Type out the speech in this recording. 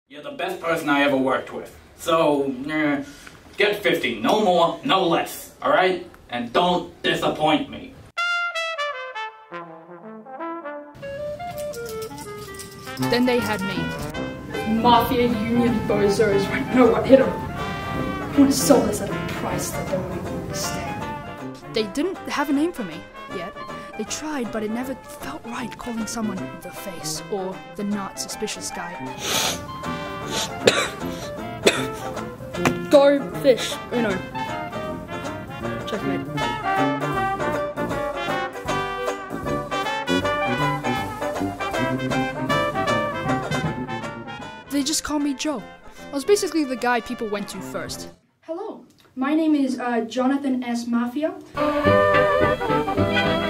You're the best person I ever worked with. So, get 50. No more, no less. Alright? And don't disappoint me. Then they had me. Mafia union bozos won't know what hit them. I want to sell this at a price that they won't even understand. They didn't have a name for me yet. They tried, but it never felt right calling someone the Face or the not suspicious guy. Go fish, Uno. Checkmate. They just called me Joe. I was basically the guy people went to first. Hello, my name is Jonathan S. Mafia.